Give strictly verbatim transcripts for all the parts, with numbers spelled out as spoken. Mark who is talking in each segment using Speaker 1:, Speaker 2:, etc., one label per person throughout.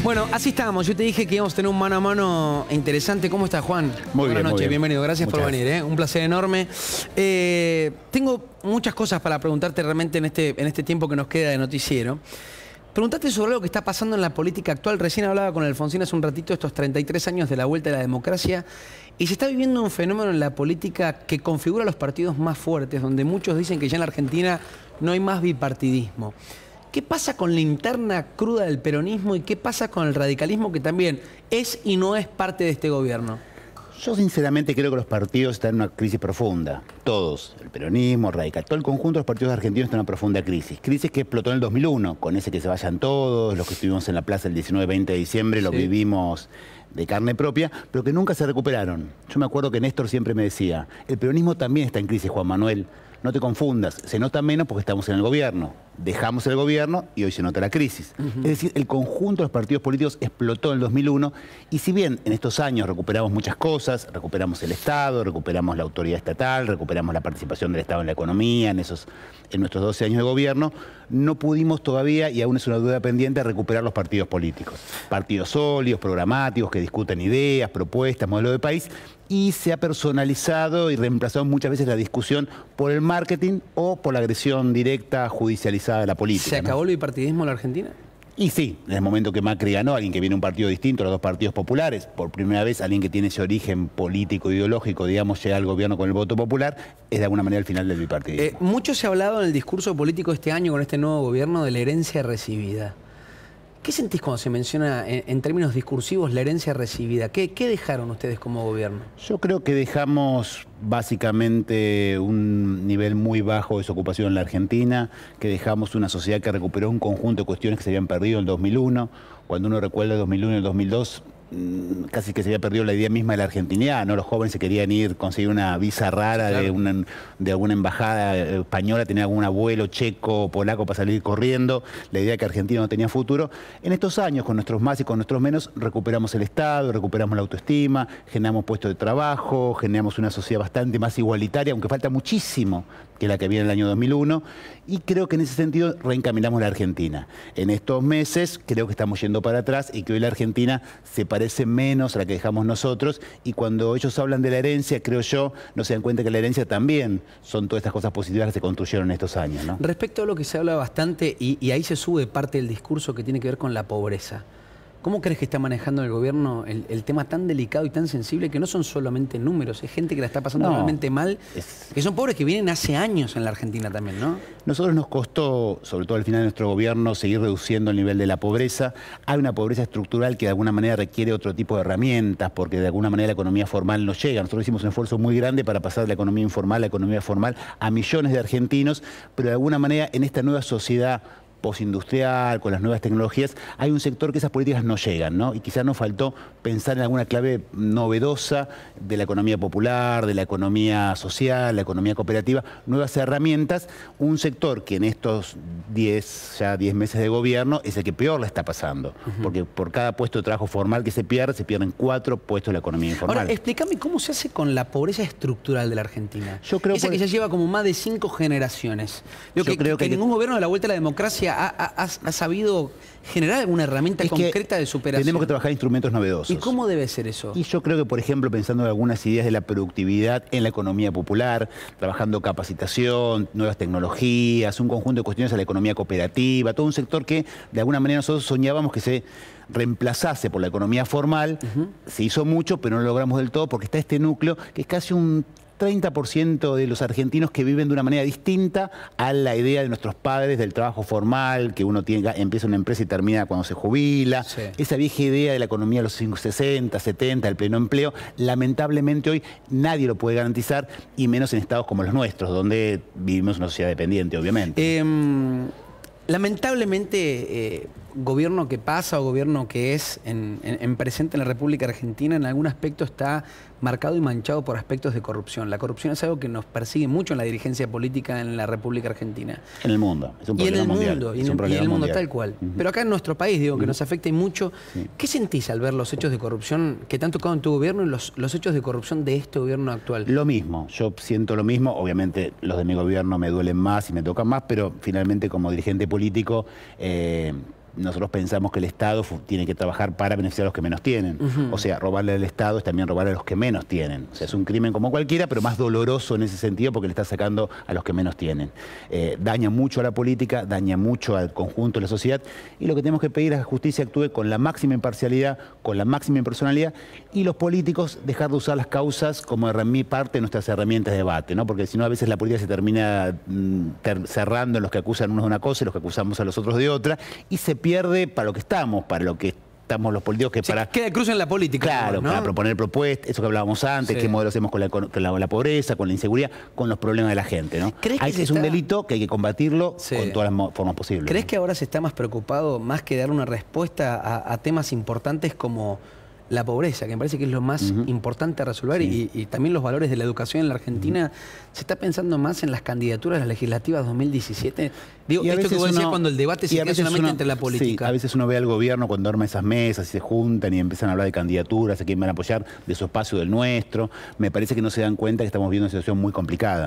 Speaker 1: Bueno, así estábamos. Yo te dije que íbamos a tener un mano a mano interesante. ¿Cómo estás, Juan?
Speaker 2: Muy
Speaker 1: Buenas
Speaker 2: bien,
Speaker 1: noches,
Speaker 2: muy bien.
Speaker 1: bienvenido. Gracias
Speaker 2: Muchas
Speaker 1: por venir, ¿eh? Un placer enorme. Eh, tengo muchas cosas para preguntarte realmente en este, en este tiempo que nos queda de noticiero. Preguntarte sobre lo que está pasando en la política actual. Recién hablaba con Alfonsín hace un ratito, estos treinta y tres años de la vuelta a la democracia, y se está viviendo un fenómeno en la política que configura los partidos más fuertes, donde muchos dicen que ya en la Argentina no hay más bipartidismo. ¿Qué pasa con la interna cruda del peronismo y qué pasa con el radicalismo, que también es y no es parte de este gobierno?
Speaker 2: Yo sinceramente creo que los partidos están en una crisis profunda. Todos, el peronismo, el radical, todo el conjunto de los partidos argentinos está en una profunda crisis. Crisis que explotó en el dos mil uno, con ese que se vayan todos, los que estuvimos en la plaza el diecinueve veinte de diciembre, lo
Speaker 1: Sí.
Speaker 2: vivimos de carne propia, pero que nunca se recuperaron. Yo me acuerdo que Néstor siempre me decía, el peronismo también está en crisis, Juan Manuel. No te confundas, se nota menos porque estamos en el gobierno. Dejamos el gobierno y hoy se nota la crisis. Uh-huh. Es decir, el conjunto de los partidos políticos explotó en el dos mil uno y si bien en estos años recuperamos muchas cosas, recuperamos el Estado, recuperamos la autoridad estatal, recuperamos la participación del Estado en la economía, en, esos, en nuestros doce años de gobierno, no pudimos todavía, y aún es una duda pendiente, recuperar los partidos políticos. Partidos sólidos, programáticos, que discutan ideas, propuestas, modelo de país, y se ha personalizado y reemplazado muchas veces la discusión por el marketing o por la agresión directa, judicializada de la política.
Speaker 1: ¿Se acabó
Speaker 2: ¿no?
Speaker 1: el bipartidismo en la Argentina?
Speaker 2: Y sí, en el momento que Macri ganó, alguien que viene de un partido distinto, los dos partidos populares, por primera vez alguien que tiene ese origen político, ideológico, digamos, llega al gobierno con el voto popular, es de alguna manera el final del bipartidismo.
Speaker 1: Eh, mucho se ha hablado en el discurso político este año con este nuevo gobierno de la herencia recibida. ¿Qué sentís cuando se menciona en, en términos discursivos la herencia recibida? ¿Qué, ¿Qué dejaron ustedes como gobierno?
Speaker 2: Yo creo que dejamos básicamente un nivel muy bajo de desocupación en la Argentina, que dejamos una sociedad que recuperó un conjunto de cuestiones que se habían perdido en el dos mil uno. Cuando uno recuerda el dos mil uno y el dos mil dos, casi que se había perdido la idea misma de la argentinidad, ¿no? Los jóvenes se querían ir, conseguir una visa rara, claro, de, una, de alguna embajada española, tener algún abuelo checo o polaco para salir corriendo, la idea de que Argentina no tenía futuro. En estos años, con nuestros más y con nuestros menos, recuperamos el Estado, recuperamos la autoestima, generamos puestos de trabajo, generamos una sociedad bastante más igualitaria, aunque falta muchísimo que la que había en el año dos mil uno, y creo que en ese sentido reencaminamos la Argentina. En estos meses creo que estamos yendo para atrás y que hoy la Argentina se parece menos a la que dejamos nosotros, y cuando ellos hablan de la herencia, creo yo, no se dan cuenta que la herencia también son todas estas cosas positivas que se construyeron en estos años, ¿no?
Speaker 1: Respecto a lo que se habla bastante, y, y ahí se sube parte del discurso que tiene que ver con la pobreza. ¿Cómo crees que está manejando el gobierno el, el tema tan delicado y tan sensible, que no son solamente números, es gente que la está pasando
Speaker 2: no,
Speaker 1: realmente mal,
Speaker 2: es...
Speaker 1: que son pobres que vienen hace años en la Argentina también, ¿no?
Speaker 2: Nosotros nos costó, sobre todo al final de nuestro gobierno, seguir reduciendo el nivel de la pobreza. Hay una pobreza estructural que de alguna manera requiere otro tipo de herramientas, porque de alguna manera la economía formal no llega. Nosotros hicimos un esfuerzo muy grande para pasar de la economía informal a la economía formal a millones de argentinos, pero de alguna manera en esta nueva sociedad postindustrial, con las nuevas tecnologías, hay un sector que esas políticas no llegan, ¿no? Y quizás nos faltó pensar en alguna clave novedosa de la economía popular, de la economía social, la economía cooperativa, nuevas herramientas, un sector que en estos diez, ya diez meses de gobierno es el que peor la está pasando, uh-huh. porque por cada puesto de trabajo formal que se pierde, se pierden cuatro puestos de la economía informal.
Speaker 1: Ahora, explícame cómo se hace con la pobreza estructural de la Argentina.
Speaker 2: Yo creo
Speaker 1: Esa
Speaker 2: por...
Speaker 1: que ya lleva como más de cinco generaciones. Yo,
Speaker 2: Yo
Speaker 1: que,
Speaker 2: creo
Speaker 1: que,
Speaker 2: que,
Speaker 1: que ningún gobierno de la vuelta a la democracia Ha, ha, ha sabido generar alguna herramienta
Speaker 2: es
Speaker 1: concreta de superación.
Speaker 2: Tenemos que trabajar instrumentos novedosos.
Speaker 1: ¿Y cómo debe ser eso?
Speaker 2: Y yo creo que, por ejemplo, pensando en algunas ideas de la productividad en la economía popular, trabajando capacitación, nuevas tecnologías, un conjunto de cuestiones a la economía cooperativa, todo un sector que de alguna manera nosotros soñábamos que se reemplazase por la economía formal. Uh-huh. Se hizo mucho, pero no lo logramos del todo porque está este núcleo que es casi un treinta por ciento de los argentinos que viven de una manera distinta a la idea de nuestros padres del trabajo formal, que uno tiene, empieza una empresa y termina cuando se jubila. Sí. Esa vieja idea de la economía de los sesenta, setenta, el pleno empleo, lamentablemente hoy nadie lo puede garantizar, y menos en estados como los nuestros, donde vivimos una sociedad dependiente, obviamente.
Speaker 1: Eh, lamentablemente, eh, gobierno que pasa o gobierno que es en, en, en presente en la República Argentina, en algún aspecto está marcado y manchado por aspectos de corrupción. La corrupción es algo que nos persigue mucho en la dirigencia política en la República Argentina.
Speaker 2: En el mundo. Es un
Speaker 1: y en el
Speaker 2: mundial.
Speaker 1: mundo, y
Speaker 2: es
Speaker 1: en,
Speaker 2: un
Speaker 1: y en el mundo
Speaker 2: mundial.
Speaker 1: tal cual.
Speaker 2: Uh-huh.
Speaker 1: Pero acá en nuestro país, digo, que uh-huh. nos afecta mucho.
Speaker 2: Sí.
Speaker 1: ¿Qué sentís al ver los hechos de corrupción que te han tocado en tu gobierno y los, los hechos de corrupción de este gobierno actual?
Speaker 2: Lo mismo, yo siento lo mismo. Obviamente los de mi gobierno me duelen más y me tocan más, pero finalmente como dirigente político... Eh, nosotros pensamos que el Estado tiene que trabajar para beneficiar a los que menos tienen. Uh-huh. O sea, robarle al Estado es también robarle a los que menos tienen. O sea, es un crimen como cualquiera, pero más doloroso en ese sentido porque le está sacando a los que menos tienen. Eh, daña mucho a la política, daña mucho al conjunto de la sociedad, y lo que tenemos que pedir es que la justicia actúe con la máxima imparcialidad, con la máxima impersonalidad, y los políticos dejar de usar las causas como parte de nuestras herramientas de debate, ¿no? Porque si no, a veces la política se termina mm, ter cerrando en los que acusan unos de una cosa y los que acusamos a los otros de otra, y se pierde para lo que estamos, para lo que estamos los políticos, que
Speaker 1: sí,
Speaker 2: para...
Speaker 1: queda cruz en la política.
Speaker 2: Claro,
Speaker 1: ¿no?
Speaker 2: para proponer propuestas, eso que hablábamos antes, sí. qué modelo hacemos con la, con, la, la pobreza, con la inseguridad, con los problemas de la gente, ¿no?
Speaker 1: ¿Crees que
Speaker 2: hay, es
Speaker 1: está...
Speaker 2: un delito que hay que combatirlo sí. con todas las formas posibles.
Speaker 1: ¿Crees
Speaker 2: ¿no?
Speaker 1: que ahora se está más preocupado, más que dar una respuesta a, a temas importantes como la pobreza, que me parece que es lo más uh-huh. importante a resolver, sí. y, y también los valores de la educación en la Argentina? Uh-huh. ¿Se está pensando más en las candidaturas a las legislativas dos mil diecisiete? Digo, esto que vos decías, cuando el debate se queda solamente
Speaker 2: uno,
Speaker 1: entre la política.
Speaker 2: Sí, a veces uno ve al gobierno cuando arma esas mesas y se juntan y empiezan a hablar de candidaturas, a quién van a apoyar, de su espacio, del nuestro. Me parece que no se dan cuenta que estamos viviendo una situación muy complicada.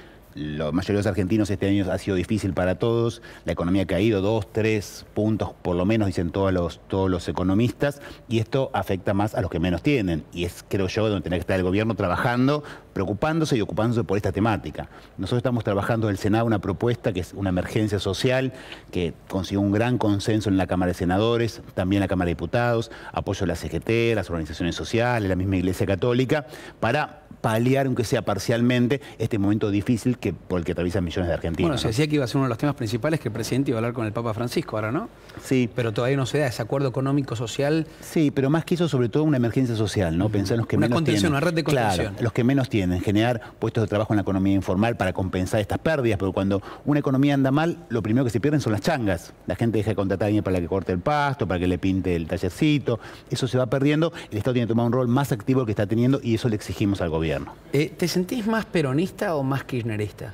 Speaker 2: La mayoría de los argentinos este año ha sido difícil para todos, la economía ha caído dos, tres puntos por lo menos, dicen todos los, todos los economistas, y esto afecta más a los que menos tienen, y es, creo yo, donde tiene que estar el gobierno trabajando, preocupándose y ocupándose por esta temática. Nosotros estamos trabajando en el Senado una propuesta que es una emergencia social, que consiguió un gran consenso en la Cámara de Senadores, también en la Cámara de Diputados, apoyo de la C G T, las organizaciones sociales, la misma Iglesia Católica, para paliar, aunque sea parcialmente, este momento difícil que, por el que atraviesan millones de argentinos.
Speaker 1: Bueno, se decía que iba a ser uno de los temas principales, que el presidente iba a hablar con el Papa Francisco ahora, ¿no?
Speaker 2: Sí.
Speaker 1: Pero todavía no se da ese acuerdo económico-social.
Speaker 2: Sí, pero más que eso, sobre todo una emergencia social, ¿no? Uh-huh. Pensar en los que
Speaker 1: una
Speaker 2: menos
Speaker 1: contención,
Speaker 2: tienen.
Speaker 1: Una red de contención.
Speaker 2: Claro, los que menos tienen, generar puestos de trabajo en la economía informal para compensar estas pérdidas, porque cuando una economía anda mal, lo primero que se pierden son las changas. La gente deja de contratar a alguien para que corte el pasto, para que le pinte el tallercito, eso se va perdiendo, el Estado tiene que tomar un rol más activo del que está teniendo, y eso le exigimos al gobierno.
Speaker 1: Eh, ¿Te sentís más peronista o más kirchnerista?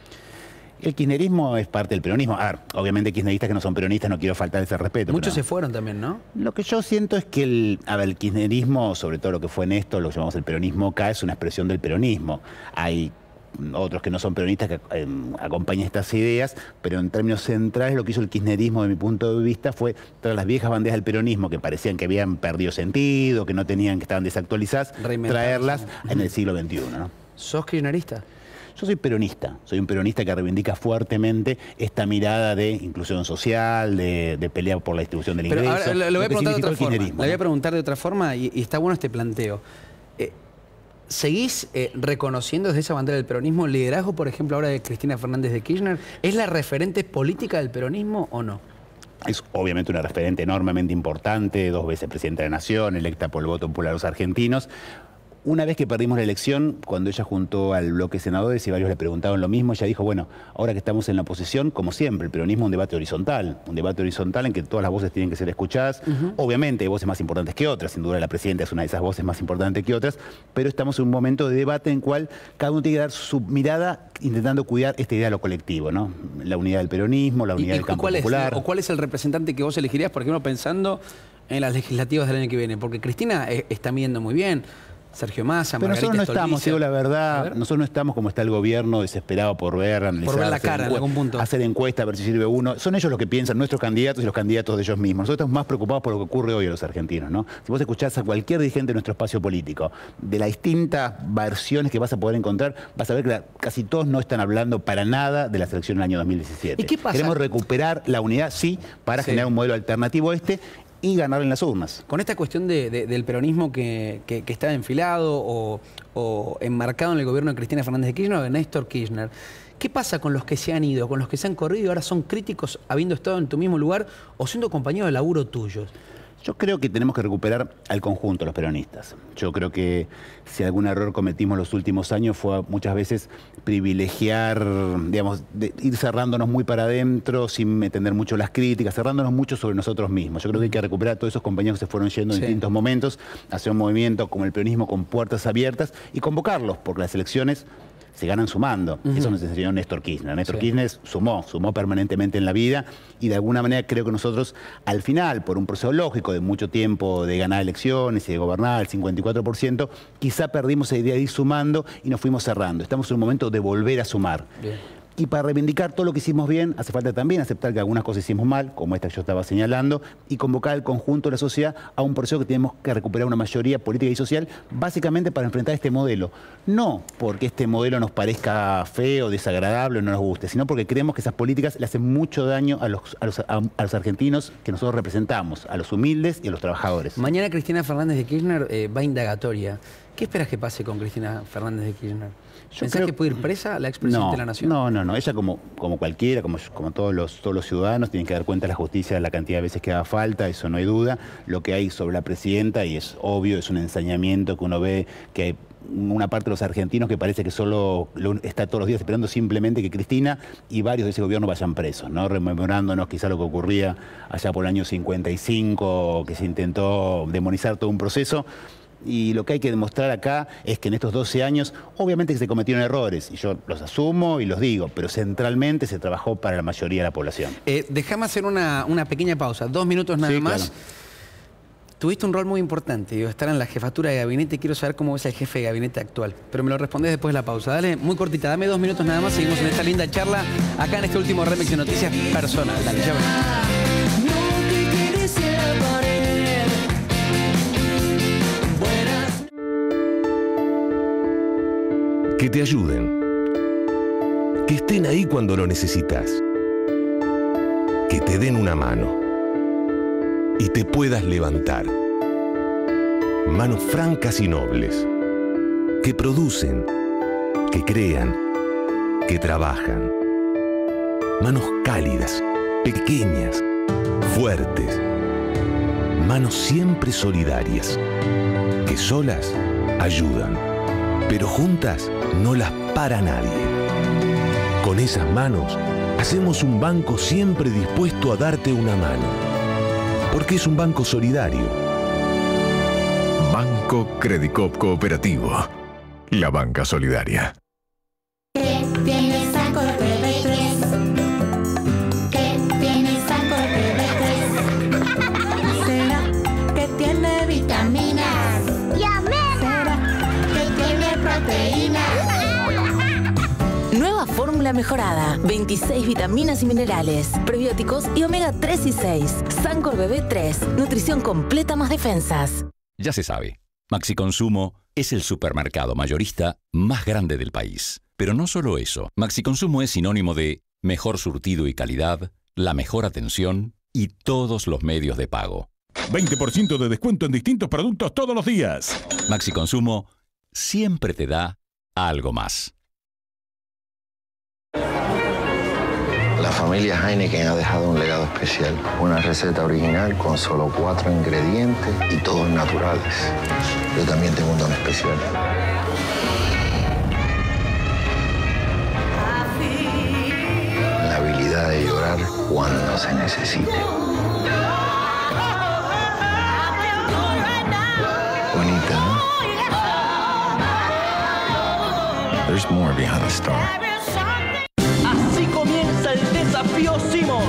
Speaker 2: El kirchnerismo es parte del peronismo. A ver, obviamente kirchneristas que no son peronistas, no quiero faltar ese respeto.
Speaker 1: Muchos
Speaker 2: pero...
Speaker 1: se fueron también, ¿no?
Speaker 2: Lo que yo siento es que el, a ver, el kirchnerismo, sobre todo lo que fue en esto, lo que llamamos el peronismo acá, es una expresión del peronismo. Hay otros que no son peronistas que eh, acompañan estas ideas, pero en términos centrales lo que hizo el kirchnerismo, de mi punto de vista, fue traer las viejas banderas del peronismo que parecían que habían perdido sentido, que no tenían, que estaban desactualizadas, traerlas en el siglo veintiuno, ¿no?
Speaker 1: ¿Sos kirchnerista?
Speaker 2: Yo soy peronista, soy un peronista que reivindica fuertemente esta mirada de inclusión social, de, de pelea por la distribución del ingreso.
Speaker 1: Pero ahora, lo, lo voy a preguntar de otra forma.
Speaker 2: Le
Speaker 1: voy a preguntar de otra forma y, y está bueno este planteo. Eh, ¿Seguís eh, reconociendo desde esa bandera del peronismo el liderazgo, por ejemplo, ahora de Cristina Fernández de Kirchner? ¿Es la referente política del peronismo o no?
Speaker 2: Es obviamente una referente enormemente importante, dos veces presidenta de la Nación, electa por el voto popular de los argentinos. Una vez que perdimos la elección, cuando ella juntó al bloque de senadores y varios le preguntaban lo mismo, ella dijo, bueno, ahora que estamos en la oposición, como siempre, el peronismo es un debate horizontal, un debate horizontal en que todas las voces tienen que ser escuchadas. Uh-huh. Obviamente hay voces más importantes que otras, sin duda la presidenta es una de esas voces más importantes que otras, pero estamos en un momento de debate en el cual cada uno tiene que dar su mirada intentando cuidar esta idea de lo colectivo, ¿no? La unidad del peronismo, la unidad
Speaker 1: ¿Y,
Speaker 2: del campo
Speaker 1: cuál
Speaker 2: popular.
Speaker 1: Es, ¿O cuál es el representante que vos elegirías, por ejemplo, pensando en las legislativas del año que viene? Porque Cristina eh, está midiendo muy bien. Sergio Massa,
Speaker 2: pero
Speaker 1: Margarita
Speaker 2: nosotros no estamos, digo la verdad,
Speaker 1: ver.
Speaker 2: nosotros no estamos como está el gobierno, desesperado por ver, analizar,
Speaker 1: por ver la cara en algún punto.
Speaker 2: Hacer encuestas, a ver si sirve uno. Son ellos los que piensan, nuestros candidatos y los candidatos de ellos mismos. Nosotros estamos más preocupados por lo que ocurre hoy a los argentinos, ¿no? Si vos escuchás a cualquier dirigente de nuestro espacio político, de las distintas versiones que vas a poder encontrar, vas a ver que la, casi todos no están hablando para nada de la selección del año dos mil diecisiete.
Speaker 1: ¿Y qué pasa?
Speaker 2: Queremos recuperar la unidad, sí, para sí. generar un modelo alternativo a este, y ganar en las urnas.
Speaker 1: Con esta cuestión de, de, del peronismo que, que, que está enfilado o, o enmarcado en el gobierno de Cristina Fernández de Kirchner o de Néstor Kirchner, ¿qué pasa con los que se han ido, con los que se han corrido y ahora son críticos habiendo estado en tu mismo lugar o siendo compañeros de laburo tuyos?
Speaker 2: Yo creo que tenemos que recuperar al conjunto los peronistas. Yo creo que si algún error cometimos los últimos años fue muchas veces privilegiar, digamos, de ir cerrándonos muy para adentro sin entender mucho las críticas, cerrándonos mucho sobre nosotros mismos. Yo creo que hay que recuperar a todos esos compañeros que se fueron yendo en sí. distintos momentos, hacer un movimiento como el peronismo con puertas abiertas y convocarlos, porque las elecciones se ganan sumando. Uh-huh. Eso nos enseñó Néstor Kirchner. Néstor sí. Kirchner sumó, sumó permanentemente en la vida y de alguna manera creo que nosotros al final, por un proceso lógico de mucho tiempo de ganar elecciones y de gobernar el cincuenta y cuatro por ciento, quizá perdimos esa idea de ir sumando y nos fuimos cerrando. Estamos en un momento de volver a sumar. Bien. Y para reivindicar todo lo que hicimos bien, hace falta también aceptar que algunas cosas hicimos mal, como esta que yo estaba señalando, y convocar al conjunto de la sociedad a un proceso que tenemos que recuperar una mayoría política y social, básicamente para enfrentar este modelo. No porque este modelo nos parezca feo, desagradable o no nos guste, sino porque creemos que esas políticas le hacen mucho daño a los, a los, a, a los argentinos que nosotros representamos, a los humildes y a los trabajadores.
Speaker 1: Mañana Cristina Fernández de Kirchner eh, va a indagatoria. ¿Qué esperas que pase con Cristina Fernández de Kirchner?
Speaker 2: Yo
Speaker 1: ¿Pensás
Speaker 2: creo...
Speaker 1: que puede ir presa la expresidenta
Speaker 2: no,
Speaker 1: de la Nación?
Speaker 2: No, no, no. Ella como, como cualquiera, como, como todos, los, todos los ciudadanos, tienen que dar cuenta a la justicia de la cantidad de veces que haga falta, eso no hay duda. Lo que hay sobre la presidenta, y es obvio, es un ensañamiento que uno ve que hay una parte de los argentinos que parece que solo lo, está todos los días esperando simplemente que Cristina y varios de ese gobierno vayan presos, ¿no? Rememorándonos quizá lo que ocurría allá por el año cincuenta y cinco, que se intentó demonizar todo un proceso. Y lo que hay que demostrar acá es que en estos doce años, obviamente que se cometieron errores, y yo los asumo y los digo, pero centralmente se trabajó para la mayoría de la población.
Speaker 1: Eh, déjame hacer una, una pequeña pausa, dos minutos nada
Speaker 2: Sí,
Speaker 1: más.
Speaker 2: claro.
Speaker 1: Tuviste un rol muy importante, digo, estar en la jefatura de gabinete. Quiero saber cómo es el jefe de gabinete actual, pero me lo respondés después de la pausa. Dale, muy cortita, dame dos minutos nada más. Seguimos en esta linda charla, acá en este último remix de Noticias Personal. Dale, ya venimos.
Speaker 3: Que te ayuden. Que estén ahí cuando lo necesitas. Que te den una mano. Y te puedas levantar. Manos francas y nobles. Que producen. Que crean. Que trabajan. Manos cálidas. Pequeñas. Fuertes. Manos siempre solidarias. Que solas ayudan. Pero juntas no las para nadie. Con esas manos hacemos un banco siempre dispuesto a darte una mano. Porque es un banco solidario.
Speaker 4: Banco Credicop Cooperativo. La banca solidaria.
Speaker 5: ¿Qué tiene Sancor B B tres? ¿Qué tiene Sancor B B tres? ¿Será que tiene vitaminas? ¿Será que tiene proteínas?
Speaker 6: Nueva fórmula mejorada. veintiséis vitaminas y minerales, prebióticos y omega tres y seis. Sancor B B tres. Nutrición completa más defensas.
Speaker 7: Ya se sabe, Maxi Consumo es el supermercado mayorista más grande del país. Pero no solo eso, Maxi Consumo es sinónimo de mejor surtido y calidad, la mejor atención y todos los medios de pago.
Speaker 8: veinte por ciento de descuento en distintos productos todos los días.
Speaker 7: Maxi Consumo siempre te da algo más.
Speaker 9: La familia Heineken ha dejado un legado especial. Una receta original con solo cuatro ingredientes y todos naturales. Yo también tengo un don especial. La habilidad de llorar cuando se necesite. Bonita, ¿no? There's more behind the star.
Speaker 10: Así comienza el desafío Simón.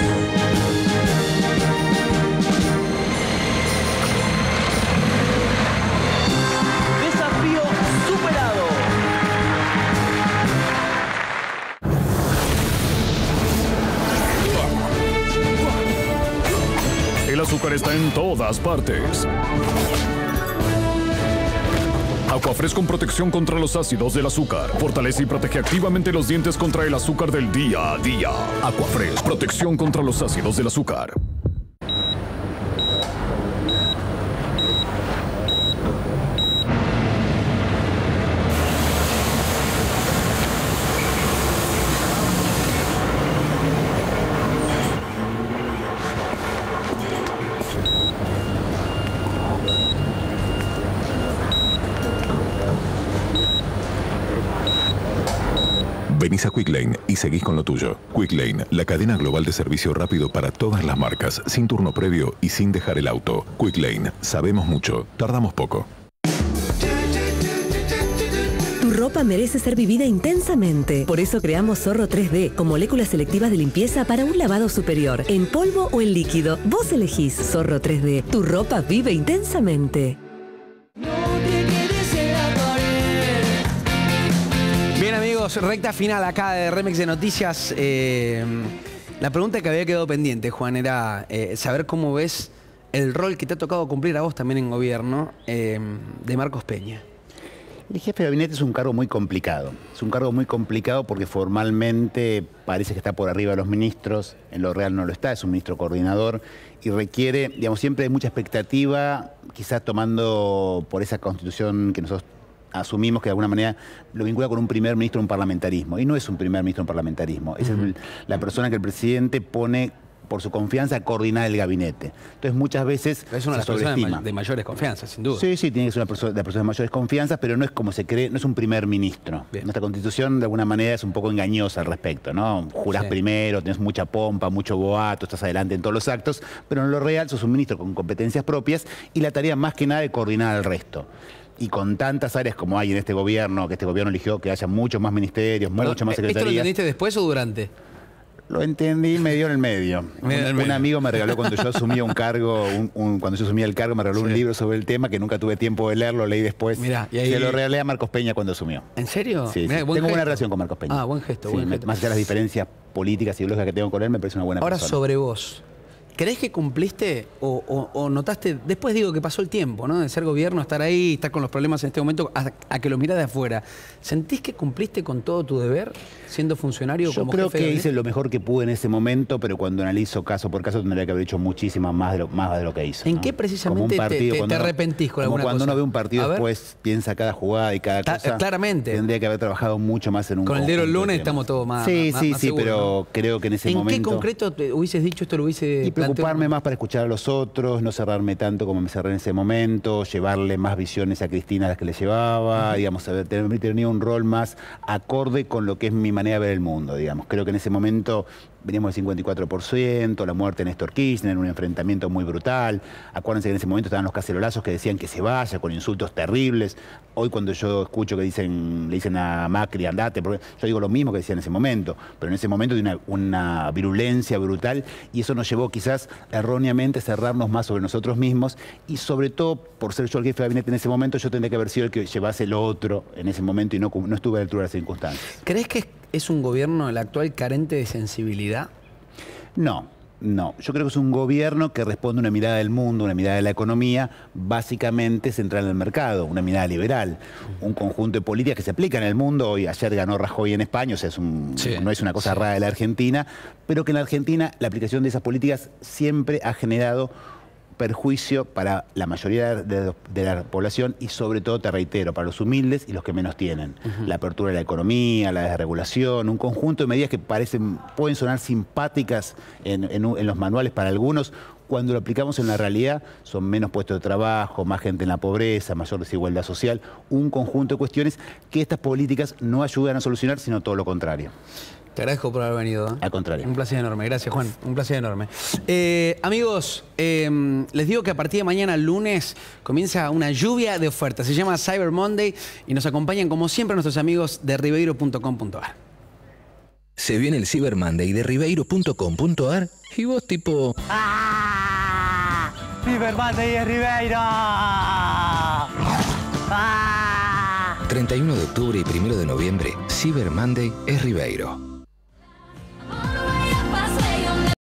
Speaker 10: Desafío superado.
Speaker 8: El azúcar está en todas partes. Aquafresh con protección contra los ácidos del azúcar. Fortalece y protege activamente los dientes contra el azúcar del día a día. Aquafresh, protección contra los ácidos del azúcar.
Speaker 4: Venís a Quicklane y seguís con lo tuyo. Quicklane, la cadena global de servicio rápido para todas las marcas, sin turno previo y sin dejar el auto. Quicklane, sabemos mucho, tardamos poco.
Speaker 11: Tu ropa merece ser vivida intensamente. Por eso creamos Zorro tres D, con moléculas selectivas de limpieza para un lavado superior. En polvo o en líquido. Vos elegís Zorro tres D. Tu ropa vive intensamente.
Speaker 1: Bien, amigos. Amigos, recta final acá de Remix de Noticias. Eh, la pregunta que había quedado pendiente, Juan, era eh, saber cómo ves el rol que te ha tocado cumplir a vos también en gobierno eh, de Marcos Peña.
Speaker 2: El jefe de gabinete es un cargo muy complicado. Es un cargo muy complicado porque formalmente parece que está por arriba de los ministros, en lo real no lo está, es un ministro coordinador y requiere, digamos, siempre hay mucha expectativa, quizás tomando por esa constitución que nosotros asumimos que de alguna manera lo vincula con un primer ministro, un parlamentarismo. Y no es un primer ministro, un parlamentarismo. Es el, la persona que el presidente pone por su confianza a coordinar el gabinete. Entonces muchas veces
Speaker 1: es una de las personas de, de mayores confianzas, sin duda.
Speaker 2: Sí, sí, tiene que ser una persona de las personas de mayores confianzas, pero no es como se cree, no es un primer ministro. Bien. Nuestra constitución de alguna manera es un poco engañosa al respecto, ¿no? Jurás sí. primero, tenés mucha pompa, mucho boato, estás adelante en todos los actos, pero en lo real sos un ministro con competencias propias y la tarea más que nada de coordinar al resto. Y con tantas áreas como hay en este gobierno, que este gobierno eligió que haya muchos más ministerios, Perdón, muchas más secretarías.
Speaker 1: ¿Esto lo entendiste después o durante?
Speaker 2: Lo entendí medio en el medio.
Speaker 1: medio,
Speaker 2: un,
Speaker 1: medio.
Speaker 2: un amigo me regaló cuando yo asumía un cargo, un, un, cuando yo asumía el cargo, me regaló sí. un libro sobre el tema que nunca tuve tiempo de leerlo, leí después.
Speaker 1: Mirá, y ahí...
Speaker 2: Se lo regalé a Marcos Peña cuando asumió.
Speaker 1: ¿En serio?
Speaker 2: Sí,
Speaker 1: Mirá,
Speaker 2: sí.
Speaker 1: Buen
Speaker 2: Tengo
Speaker 1: gesto.
Speaker 2: buena relación con Marcos Peña.
Speaker 1: Ah, buen gesto,
Speaker 2: sí,
Speaker 1: buen gesto.
Speaker 2: Más allá de las diferencias políticas y ideológicas que tengo con él, me parece una buena
Speaker 1: Ahora,
Speaker 2: persona.
Speaker 1: sobre vos. ¿Creés que cumpliste o, o, o notaste, después digo que pasó el tiempo, ¿no? De ser gobierno, estar ahí, estar con los problemas en este momento, a, a que lo mirás de afuera. ¿Sentís que cumpliste con todo tu deber siendo funcionario
Speaker 2: Yo
Speaker 1: como
Speaker 2: creo
Speaker 1: jefe
Speaker 2: que
Speaker 1: de
Speaker 2: hice lo mejor que pude en ese momento, pero cuando analizo caso por caso tendría que haber hecho muchísimas más de lo, más de lo que hice.
Speaker 1: ¿En
Speaker 2: ¿no?
Speaker 1: qué precisamente
Speaker 2: partido,
Speaker 1: te, te, te
Speaker 2: uno,
Speaker 1: arrepentís con
Speaker 2: como
Speaker 1: alguna
Speaker 2: cuando
Speaker 1: cosa?
Speaker 2: uno ve un partido después, piensa cada jugada y cada
Speaker 1: Ta,
Speaker 2: cosa.
Speaker 1: Claramente.
Speaker 2: Tendría que haber trabajado mucho más en un
Speaker 1: Con el diario El Lunes estamos todos más
Speaker 2: Sí,
Speaker 1: más,
Speaker 2: sí,
Speaker 1: más
Speaker 2: sí,
Speaker 1: seguros,
Speaker 2: pero
Speaker 1: ¿no?
Speaker 2: creo que en ese
Speaker 1: ¿En
Speaker 2: momento...
Speaker 1: ¿En qué concreto te hubieses dicho esto, lo hubiese
Speaker 2: Y preocuparme más para escuchar a los otros, no cerrarme tanto como me cerré en ese momento, llevarle más visiones a Cristina a las que le llevaba, uh-huh. digamos, tener, tener un rol más acorde con lo que es mi manera de ver el mundo, digamos. Creo que en ese momento veníamos del cincuenta y cuatro por ciento, la muerte de Néstor Kirchner, un enfrentamiento muy brutal. Acuérdense que en ese momento estaban los cacerolazos que decían que se vaya, con insultos terribles. Hoy cuando yo escucho que dicen, le dicen a Macri, andate, porque yo digo lo mismo que decía en ese momento, pero en ese momento de una, una virulencia brutal y eso nos llevó quizás erróneamente a cerrarnos más sobre nosotros mismos y sobre todo, por ser yo el jefe de gabinete en ese momento, yo tendría que haber sido el que llevase el otro en ese momento y no, no estuve a la altura de las circunstancias.
Speaker 1: ¿Crees que es un gobierno, el actual, carente de sensibilidad?
Speaker 2: No, no. Yo creo que es un gobierno que responde a una mirada del mundo, una mirada de la economía, básicamente centrada en el mercado, una mirada liberal, un conjunto de políticas que se aplican en el mundo. Hoy, ayer ganó Rajoy en España, o sea, es un, sí, no es una cosa sí. rara de la Argentina, pero que en la Argentina la aplicación de esas políticas siempre ha generado perjuicio para la mayoría de, de la población y sobre todo, te reitero, para los humildes y los que menos tienen. Uh-huh. La apertura de la economía, la desregulación, un conjunto de medidas que parecen, pueden sonar simpáticas en, en, en los manuales para algunos, cuando lo aplicamos en la realidad son menos puestos de trabajo, más gente en la pobreza, mayor desigualdad social, un conjunto de cuestiones que estas políticas no ayudan a solucionar, sino todo lo contrario.
Speaker 1: Te agradezco por haber venido. ¿eh?
Speaker 2: Al contrario.
Speaker 1: Un placer enorme. Gracias, Juan. Un placer enorme. Eh, amigos, eh, les digo que a partir de mañana, lunes, comienza una lluvia de ofertas. Se llama Cyber Monday y nos acompañan, como siempre, nuestros amigos de ribeiro punto com punto ar.
Speaker 12: Se viene el Cyber Monday de ribeiro punto com punto ar y vos tipo...
Speaker 10: ¡Ah! ¡Cyber Monday de Ribeiro! ¡Ah!
Speaker 12: treinta y uno de octubre y primero de noviembre, Cyber Monday es Ribeiro.